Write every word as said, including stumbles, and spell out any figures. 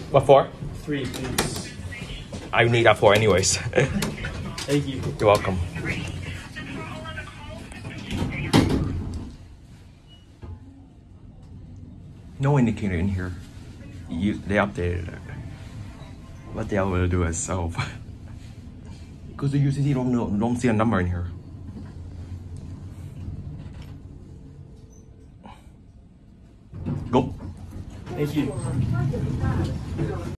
What for? Three, please. I need that for anyways. Thank you. You're welcome. No indicator in here. You, they updated it. What the hell will I do itself? Because the U C C don't, don't see a number in here. Go. Thank you.